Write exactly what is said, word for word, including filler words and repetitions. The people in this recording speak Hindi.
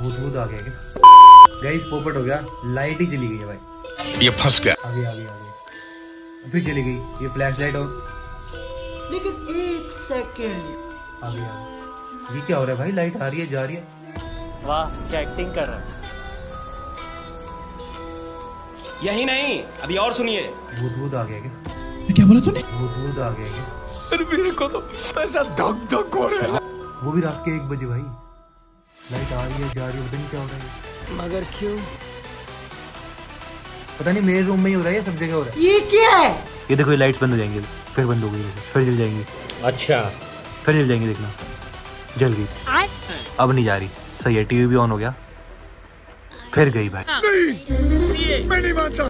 भूत भूत आ गया क्या? गाइस पोपट हो गया, लाइट ही चली गई है भाई। ये फंस गया। आगे आगे आगे फिर चली गई। ये फ्लैश लाइट और लेकिन एक सेकंड आगे आगे। ये क्या हो रहा है भाई? लाइट आ रही है जा रही है। वाह क्या एक्टिंग कर रहा है। यही नहीं अभी और सुनिए। भूत भूत आ गया क्या? क्या बोला तूने? भूत भूत आ गया क्या? अरे मेरे को तो ऐसा धक धक हो रहा है। वो भी रात के एक बजे भाई। लाइट आ रही है जा रही है, पता नहीं क्या हो रहा है। मगर क्यों? पता नहीं मेरे रूम में ही हो रहा है या सब जगह हो रहा है। ये क्या है? ये देखो ये लाइट्स बंद हो जाएंगी, फिर बंद हो गई, फिर जल जाएंगी। अच्छा फिर जल जाएंगी, देखना जल गई। अब नहीं जा रही। सही है, टीवी भी ऑन हो गया, फिर गई भाई। नहीं मैं नहीं मानता।